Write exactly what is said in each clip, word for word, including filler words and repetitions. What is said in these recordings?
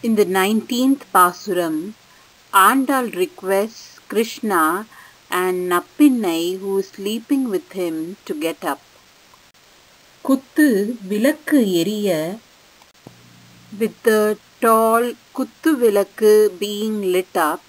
In the nineteenth Pasuram, Andal requests Krishna and Nappinai, who is sleeping with him, to get up. Kuttu vilakku eriya. With the tall Kuttu vilakku being lit up,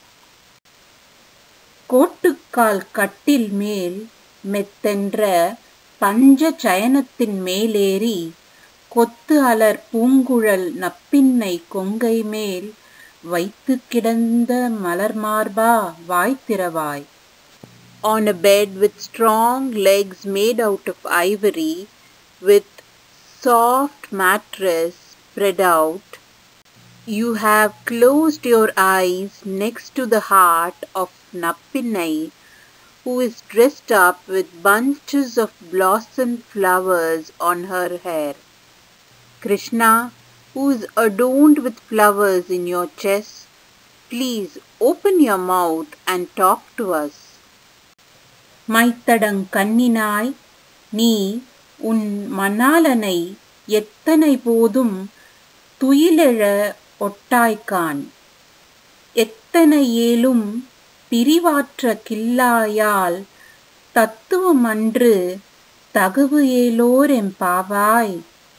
கோட்டுக்கால் கட்டில் மேல் மெத்தென்ற பஞ்ச சயனத்தின் மேலேறி கொத்து அலர் பூங்குழல் நப்பின்னை கொங்கை மேல் வைத்து கிடந்த மலர்மார்பா வாய்த்திரவாய். On a bed with strong legs made out of ivory, with soft mattress spread out, you have closed your eyes next to the heart of Nappinai, who is dressed up with bunches of blossom flowers on her hair. Krishna, who is adorned with flowers in your chest, please open your mouth and talk to us. மைத்தடங் கண்ணினாய் நீ உன் மணாளனை எத்தனை போதும் துயிலெழ ஒட்டாய்க்கான். எத்தனை ஏலும் பிரிவாற்ற கில்லாயால் தத்துவமன்று தகவு ஏலோர் எம்பாவாய்.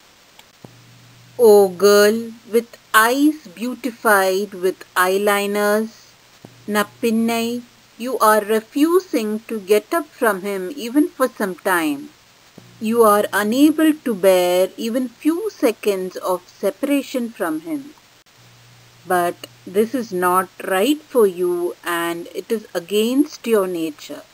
O girl with eyes beautified with eyeliners, Nappinai, you are refusing to get up from him even for some time. You are unable to bear even few seconds of separation from him. But this is not right for you, and it is against your nature.